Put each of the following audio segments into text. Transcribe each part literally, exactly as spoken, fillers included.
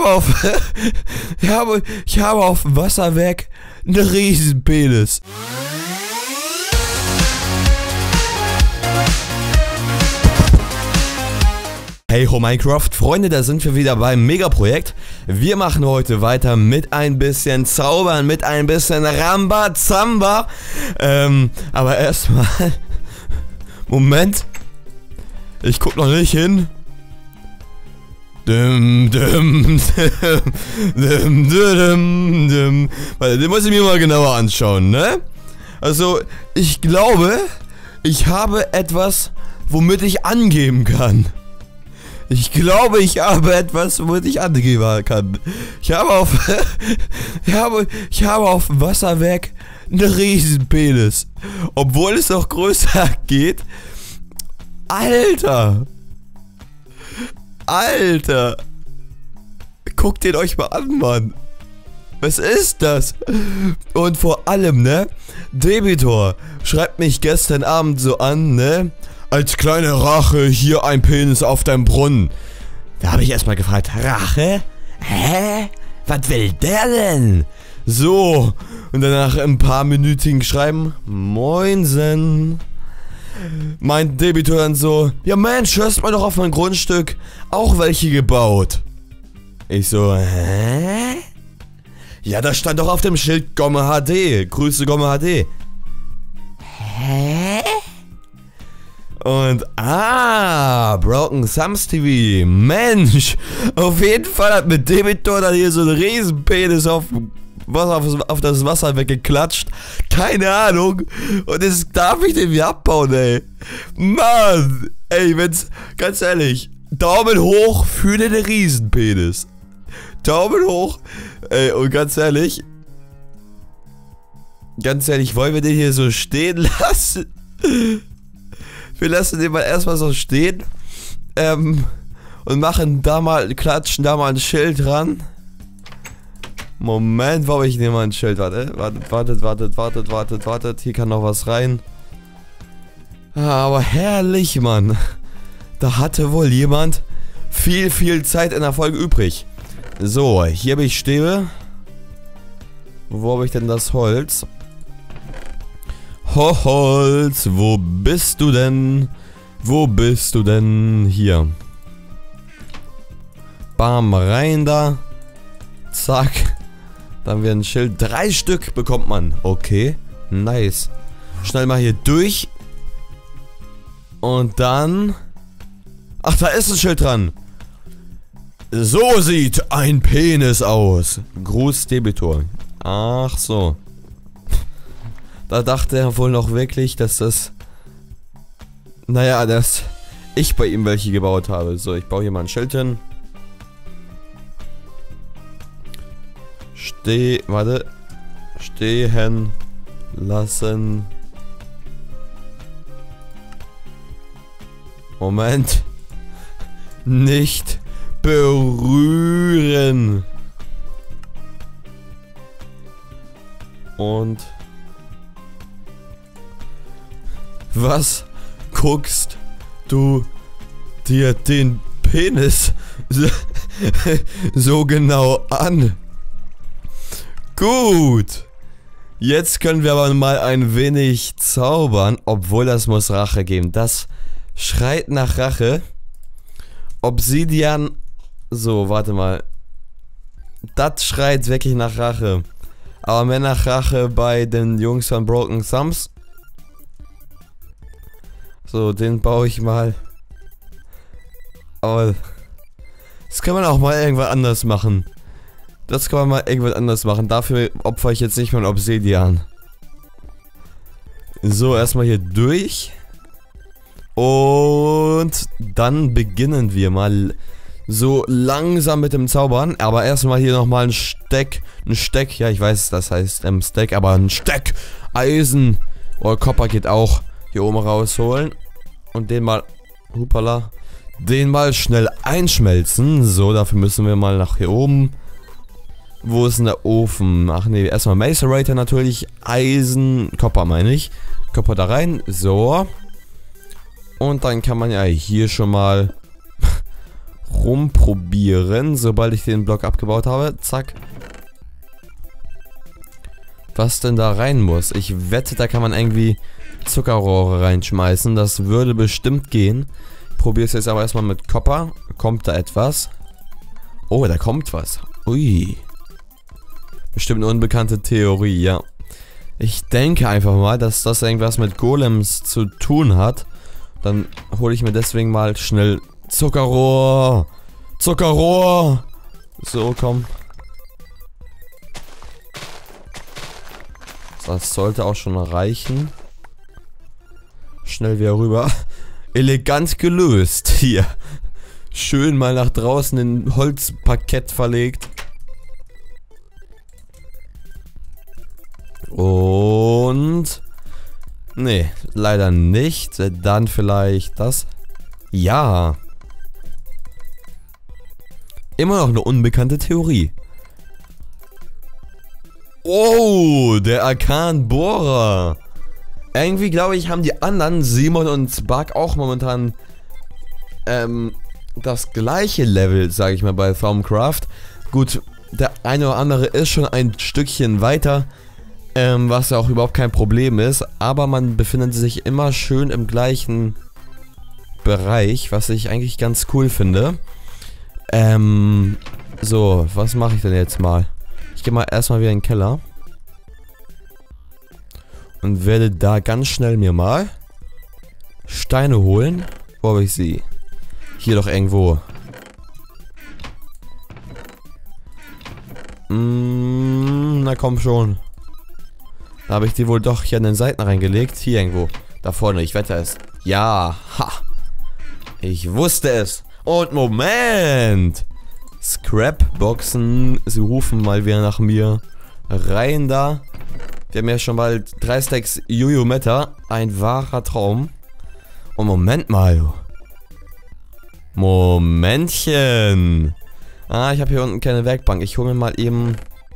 habe auf, ich habe, ich habe auf dem Wasserwerk einen riesen Penis. Hey ho Minecraft, Freunde, da sind wir wieder beim Megaprojekt. Wir machen heute weiter mit ein bisschen Zaubern, mit ein bisschen Rambazamba. Ähm, aber erstmal, Moment, ich guck noch nicht hin. Dum, dum, dum, dum, dum, dum. Warte, den muss ich mir mal genauer anschauen, ne? Also, ich glaube, ich habe etwas, womit ich angeben kann. Ich glaube, ich habe etwas, womit ich angeben kann. Ich habe auf, ich habe, ich habe auf dem Wasserwerk einen riesen Penis. Obwohl es noch größer geht. Alter! Alter! Guckt den euch mal an, Mann! Was ist das? Und vor allem, ne? Debitor schreibt mich gestern Abend so an, ne? Als kleine Rache hier ein Penis auf deinem Brunnen. Da habe ich erstmal gefragt, Rache? Hä? Was will der denn? So, und danach ein paar minütigen Schreiben, Moinsen. Meint Debitor dann so, ja Mensch, hörst mal doch auf mein Grundstück auch welche gebaut. Ich so, hä? Ja, da stand doch auf dem Schild Gomme H D, Grüße Gomme H D. Hä? Und, ah, Broken Thumbs T V, Mensch, auf jeden Fall hat mit Debitor dann hier so ein Riesenpenis auf, auf, auf das Wasser weggeklatscht, keine Ahnung, und jetzt darf ich den wieder abbauen, ey, Mann, ey, wenn's, ganz ehrlich, Daumen hoch für den Riesenpenis, Daumen hoch, ey, und ganz ehrlich, ganz ehrlich, wollen wir den hier so stehen lassen? Wir lassen den mal erstmal so stehen ähm, und machen da mal, klatschen da mal ein Schild ran. Moment, warum ich nehme mal ein Schild? Warte, wartet, wartet, wartet, wartet, wartet, wartet. Hier kann noch was rein. Ah, aber herrlich, Mann. Da hatte wohl jemand viel, viel Zeit in der Folge übrig. So, hier habe ich Stäbe. Wo habe ich denn das Holz? Ho, Holz, wo bist du denn? Wo bist du denn? Hier. Bam, rein da. Zack. Dann haben wir ein Schild. Drei Stück bekommt man. Okay, nice. Schnell mal hier durch. Und dann... Ach, da ist ein Schild dran. So sieht ein Penis aus. Gruß Debitor. Ach so. Da dachte er wohl noch wirklich, dass das... Naja, dass ich bei ihm welche gebaut habe. So, ich baue hier mal ein Schild hin. Steh... Warte. Stehen lassen. Moment. Nicht berühren. Und... Was guckst du dir den Penis so genau an? Gut. Jetzt können wir aber mal ein wenig zaubern, obwohl das muss Rache geben. Das schreit nach Rache. Obsidian. So, warte mal. Das schreit wirklich nach Rache. Aber mehr nach Rache bei den Jungs von Broken Thumbs. So, den baue ich mal. Aber das kann man auch mal irgendwann anders machen. Das kann man mal irgendwann anders machen. Dafür opfere ich jetzt nicht mein Obsidian. So, erstmal hier durch. Und dann beginnen wir mal so langsam mit dem Zaubern. Aber erstmal hier nochmal ein Steck. Ein Steck, ja ich weiß, das heißt ähm, Steck, aber ein Steck. Eisen oder Copper geht auch. Hier oben rausholen. Und den mal, hupala, den mal schnell einschmelzen. So, dafür müssen wir mal nach hier oben. Wo ist denn der Ofen? Ach nee, erstmal Macerator natürlich. Eisen, Copper meine ich. Copper da rein. So. Und dann kann man ja hier schon mal rumprobieren, sobald ich den Block abgebaut habe. Zack. Was denn da rein muss? Ich wette, da kann man irgendwie Zuckerrohre reinschmeißen. Das würde bestimmt gehen. Ich probiere es jetzt aber erstmal mit Copper. Kommt da etwas? Oh, da kommt was. Ui. Bestimmt eine unbekannte Theorie, ja. Ich denke einfach mal, dass das irgendwas mit Golems zu tun hat. Dann hole ich mir deswegen mal schnell Zuckerrohr. Zuckerrohr. So, komm. Das sollte auch schon reichen. Schnell wieder rüber. Elegant gelöst. Hier. Schön mal nach draußen in Holzparkett verlegt. Und... Nee, leider nicht. Dann vielleicht das. Ja. Immer noch eine unbekannte Theorie. Oh, der Arkan-Bohrer. Irgendwie, glaube ich, haben die anderen, Simon und Spark, auch momentan ähm, das gleiche Level, sage ich mal, bei Thaumcraft. Gut, der eine oder andere ist schon ein Stückchen weiter, ähm, was ja auch überhaupt kein Problem ist. Aber man befindet sich immer schön im gleichen Bereich, was ich eigentlich ganz cool finde. Ähm, so, was mache ich denn jetzt mal? Ich gehe mal erstmal wieder in den Keller. Und werde da ganz schnell mir mal Steine holen. Wo habe ich sie? Hier doch irgendwo. Mm, na komm schon. Da habe ich die wohl doch hier an den Seiten reingelegt. Hier irgendwo. Da vorne, ich wette es. Ja, ha. Ich wusste es. Und Moment. Scrapboxen. Sie rufen mal wieder nach mir. Rein da. Wir haben ja schon bald drei Stacks Juju Meta. Ein wahrer Traum. Und Moment mal. Momentchen. Ah, ich habe hier unten keine Werkbank. Ich hole mir mal eben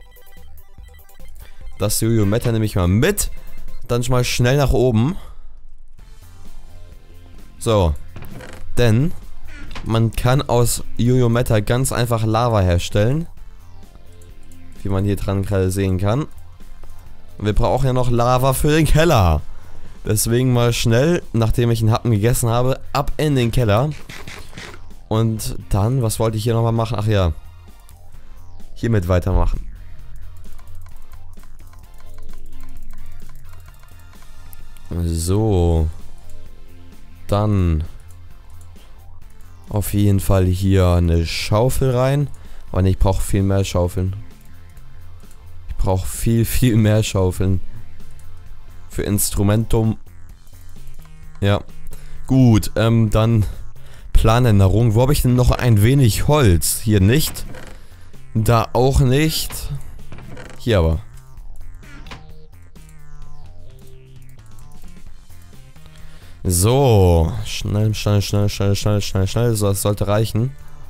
das Juju Meta nehme ich mal mit. Dann schon mal schnell nach oben. So. Denn man kann aus Juju Meta ganz einfach Lava herstellen. Wie man hier dran gerade sehen kann. Wir brauchen ja noch Lava für den Keller. Deswegen mal schnell, nachdem ich einen Happen gegessen habe, ab in den Keller. Und dann, was wollte ich hier nochmal machen? Ach ja. Hiermit weitermachen. So. Dann auf jeden Fall hier eine Schaufel rein. Aber nee, ich brauche viel mehr Schaufeln. Ich brauche viel, viel mehr Schaufeln. Für Instrumentum. Ja. Gut, ähm, dann Planänderung. Wo habe ich denn noch ein wenig Holz? Hier nicht. Da auch nicht. Hier aber. So. Schnell, schnell, schnell, schnell, schnell, schnell, schnell. So, das sollte reichen.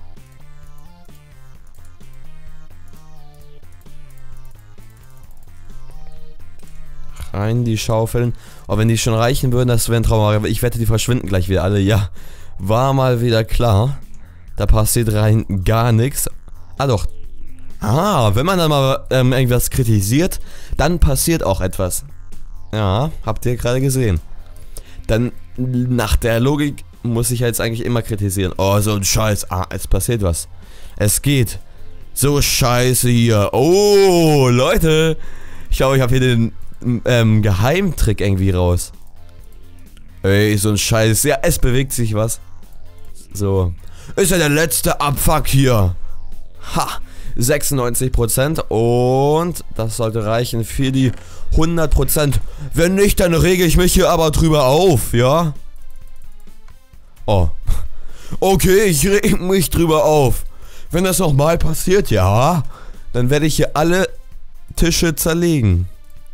Rein die Schaufeln. Aber wenn die schon reichen würden, das wäre ein Traum. Aber ich wette, die verschwinden gleich wieder alle. Ja, war mal wieder klar. Da passiert rein gar nichts. Ah doch. Ah, wenn man dann mal ähm, irgendwas kritisiert, dann passiert auch etwas. Ja, habt ihr gerade gesehen. Dann nach der Logik muss ich jetzt eigentlich immer kritisieren. Oh, so ein Scheiß. Ah, es passiert was. Es geht. So scheiße hier. Oh, Leute. Ich glaube, ich habe hier den ähm, Geheimtrick irgendwie raus. Ey, so ein Scheiß. Ja, es bewegt sich was. So. Ist ja der letzte Abfuck hier. Ha. sechsundneunzig Prozent. Und das sollte reichen für die hundert Prozent. Wenn nicht, dann rege ich mich hier aber drüber auf, ja? Oh. Okay, ich rege mich drüber auf. Wenn das nochmal passiert, ja, dann werde ich hier alle Tische zerlegen.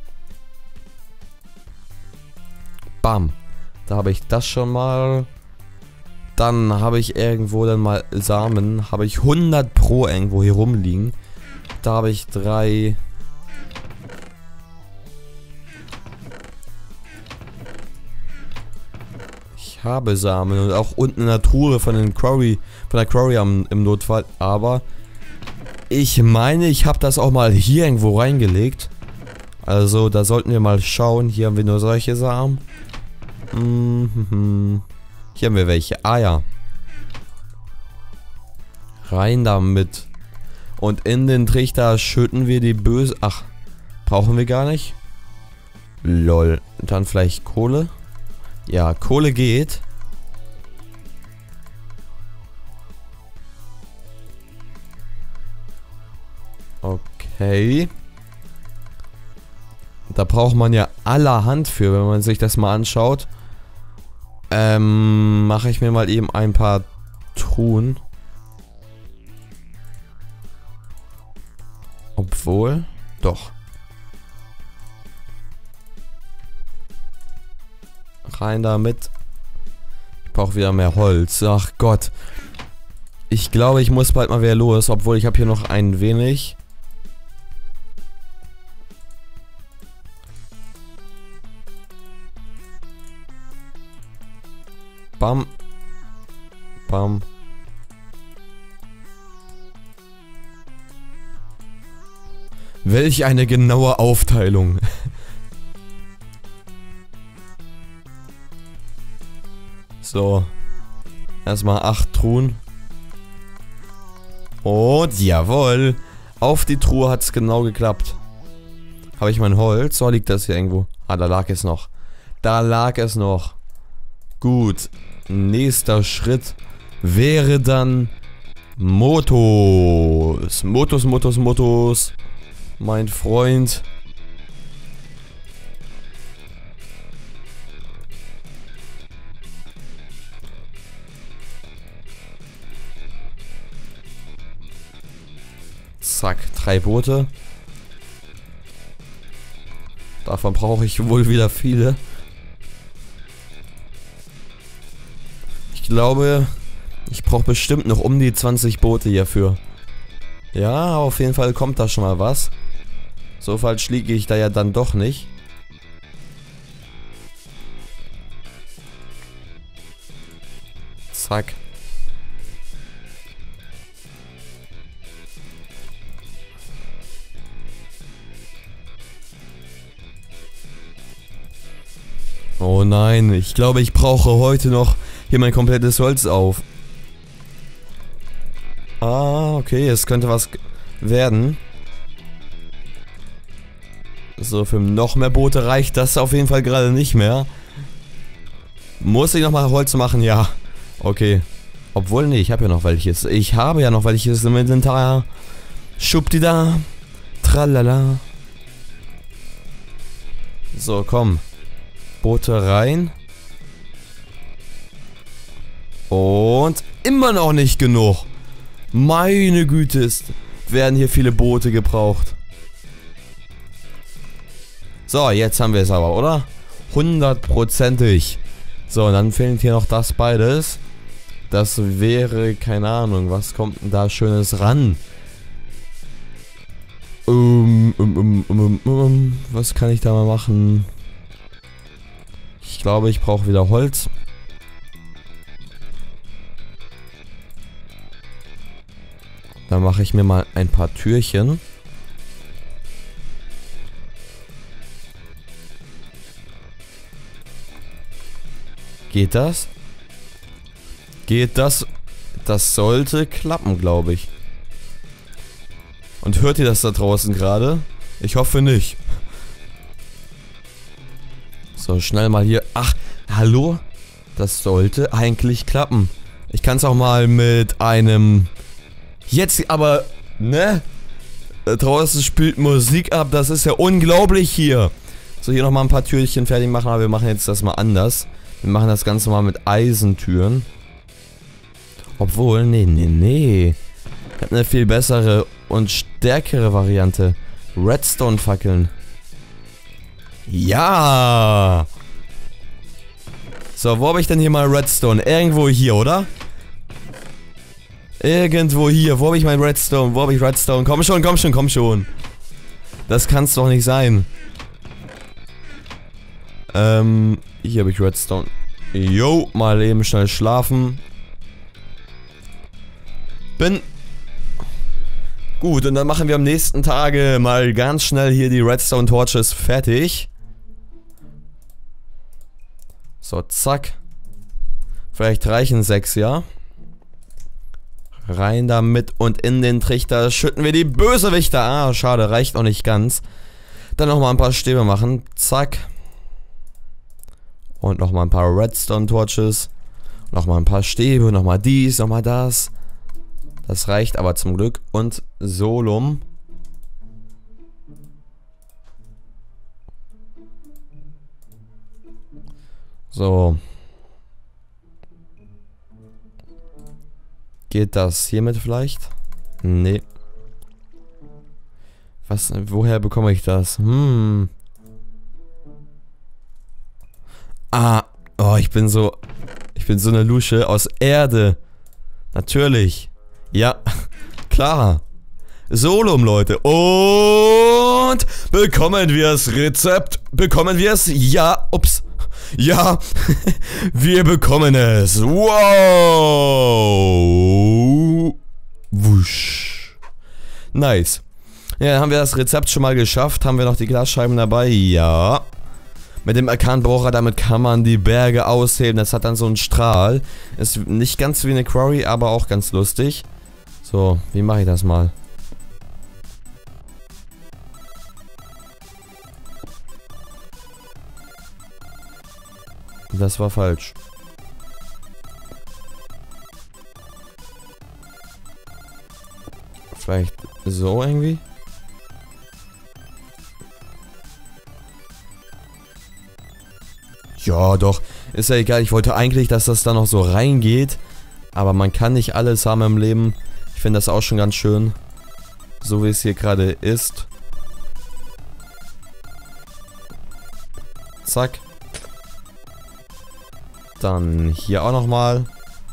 Bam. Da habe ich das schon mal. Dann habe ich irgendwo dann mal Samen. Habe ich hundert Pro irgendwo hier rumliegen. Da habe ich drei. Ich Ich habe Samen und auch unten in der Truhe von den Quarry, von der Quarry am, im Notfall. Aber ich meine, ich habe das auch mal hier irgendwo reingelegt. Also, da sollten wir mal schauen. Hier haben wir nur solche Samen. Mhm. Hier haben wir welche. Ah ja. Rein damit. Und in den Trichter schütten wir die böse... Ach, brauchen wir gar nicht. Lol. Dann vielleicht Kohle. Ja, Kohle geht. Okay. Da braucht man ja allerhand für, wenn man sich das mal anschaut. Ähm, mache ich mir mal eben ein paar Truhen. Obwohl, doch. Rein damit. Ich brauche wieder mehr Holz. Ach Gott. Ich glaube, ich muss bald mal wieder los, obwohl ich habe hier noch ein wenig. Bam. Bam. Welch eine genaue Aufteilung. So. Erstmal acht Truhen. Und jawohl. Auf die Truhe hat es genau geklappt. Habe ich mein Holz? So liegt das hier irgendwo. Ah, da lag es noch. Da lag es noch. Gut. Nächster Schritt wäre dann Motos. Motos, Motos, Motos. Mein Freund. Zack, drei Boote. Davon brauche ich wohl wieder viele. Ich glaube, ich brauche bestimmt noch um die zwanzig Boote hierfür. Ja, auf jeden Fall kommt da schon mal was. So falsch liege ich da ja dann doch nicht. Zack. Oh nein, ich glaube, ich brauche heute noch hier mein komplettes Holz auf. Ah, okay, es könnte was werden. So, für noch mehr Boote reicht das auf jeden Fall gerade nicht mehr. Muss ich nochmal Holz machen? Ja. Okay. Obwohl, nee, ich habe ja noch welches. Ich habe ja noch welches im Inventar. Schubdida. Tralala. So, komm. Boote rein. Und immer noch nicht genug. Meine Güte, ist, werden hier viele Boote gebraucht. So, jetzt haben wir es aber, oder? Hundertprozentig. So, und dann fehlt hier noch das beides. Das wäre, keine Ahnung, was kommt denn da Schönes ran? Um, um, um, um, um, um, was kann ich da mal machen? Ich glaube, ich brauche wieder Holz. Dann mache ich mir mal ein paar Türchen. Geht das? Geht das? Das sollte klappen, glaube ich. Und hört ihr das da draußen gerade? Ich hoffe nicht. So, schnell mal hier. Ach, hallo? Das sollte eigentlich klappen. Ich kann es auch mal mit einem... Jetzt aber, ne? Da draußen spielt Musik ab. Das ist ja unglaublich hier. So, hier nochmal ein paar Türchen fertig machen. Aber wir machen jetzt das mal anders. Wir machen das Ganze mal mit Eisentüren. Obwohl, nee, nee, nee. Ich habe eine viel bessere und stärkere Variante. Redstone-Fackeln. Ja! So, wo habe ich denn hier mal Redstone? Irgendwo hier, oder? Irgendwo hier. Wo habe ich mein Redstone? Wo habe ich Redstone? Komm schon, komm schon, komm schon. Das kann's doch nicht sein. Ähm, hier habe ich Redstone. Jo, mal eben schnell schlafen. Bin... Gut, und dann machen wir am nächsten Tage mal ganz schnell hier die Redstone Torches fertig. So, zack. Vielleicht reichen sechs, ja. Rein damit und in den Trichter schütten wir die Bösewichter. Ah, schade, reicht noch nicht ganz. Dann nochmal ein paar Stäbe machen. Zack. Und nochmal ein paar Redstone Torches. Nochmal ein paar Stäbe, nochmal dies, nochmal das. Das reicht aber zum Glück. Und Solum. So. Geht das hiermit vielleicht? Nee. Was, woher bekomme ich das? Hm. Ah, oh, ich bin so, ich bin so eine Lusche aus Erde. Natürlich. Ja, klar. Solum, Leute. Und bekommen wir das Rezept? Bekommen wir es? Ja, ups. Ja, wir bekommen es. Wow. Wusch. Nice. Ja, dann haben wir das Rezept schon mal geschafft. Haben wir noch die Glasscheiben dabei? Ja. Mit dem Arkanbohrer, damit kann man die Berge ausheben. Das hat dann so einen Strahl. Ist nicht ganz wie eine Quarry, aber auch ganz lustig. So, wie mache ich das mal? Das war falsch. Vielleicht so irgendwie? Ja, doch. Ist ja egal. Ich wollte eigentlich, dass das da noch so reingeht. Aber man kann nicht alles haben im Leben. Ich finde das auch schon ganz schön. So wie es hier gerade ist. Zack. Dann hier auch nochmal.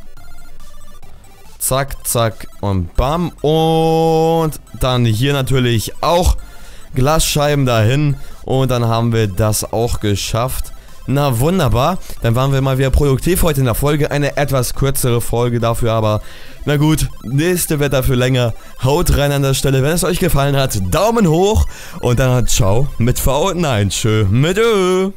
Zack, zack und bam. Und dann hier natürlich auch Glasscheiben dahin. Und dann haben wir das auch geschafft. Na wunderbar. Dann waren wir mal wieder produktiv heute in der Folge. Eine etwas kürzere Folge dafür, aber na gut. Nächste wird dafür länger. Haut rein an der Stelle. Wenn es euch gefallen hat, Daumen hoch. Und dann ciao mit V. Nein, tschö mit Ö.